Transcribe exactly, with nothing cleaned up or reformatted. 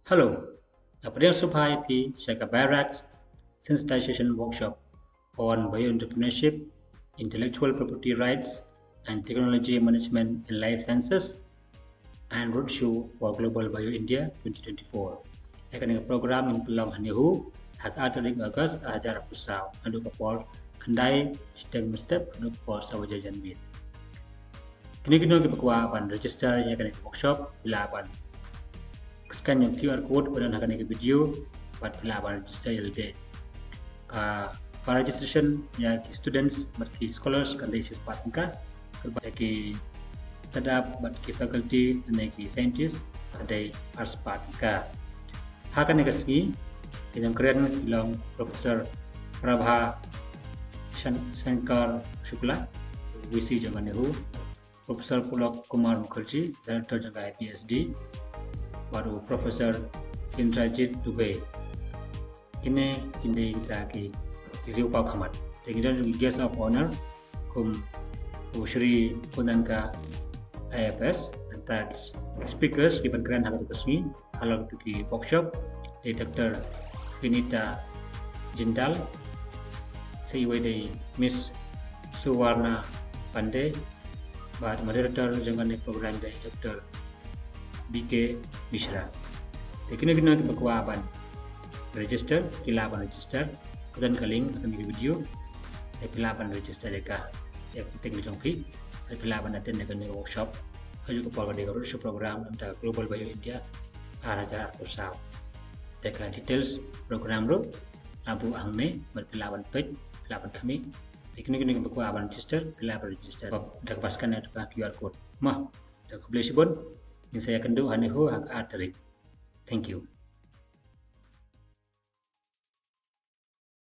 Hello, April Subhai P. Shaka Bharat's sensitization workshop on bioentrepreneurship, intellectual property rights, and technology management in life sciences, and roadshow for Global Bio India twenty twenty-four. Akan program in Pulau Nehu, Haka tarik August ajar pusau, adu kapal kendai sedang mestep adu kapal sawaja janbit. Kini kini kita Kwah akan register yang akan workshop bila akan scan yung Q R code pada nak nak video buat bila akan register yang lebih. Ka para registration ya students bagi scholars kan dari sepat angka bagi startup bagi faculty dan bagi scientist ada arts part angka. Haka ni kasih yang keren bilang Profesor Prabha Shankar Shukla, V C Jangan Nehu, Profesor Pulak Kumar Mukherjee, Director Jaga I P S D, baru Profesor Indrajit Dubey. Ini kini kita ki kiri upau khamat. Jadi kita juga guest of honor kum Shri Punanka I F S antara speakers di pengkeran hal itu kesini kalau di workshop di Doktor Vinita Jindal, C E O dari Miss Suwarna Pandey, bahkan moderator jangan program dari Doktor B K Mishra. Jadi kini kita nak Kwah akan register, bila akan register, kemudian ke link akan di video. Jadi bila akan register mereka, yang penting dijangki. Jadi bila akan attend dengan workshop, juga perlu dengan roadshow program antara Global Bio India arah jarak pusau. Jika details program ru, lampu angme, bila akan page, bila akan kami. Jadi kini kita Kwah akan register, bila akan register. Dah kepaskan ada Q R code. Mah, dah kubeli sibun. Yang saya kendu Nehu Haka tarik. Thank you.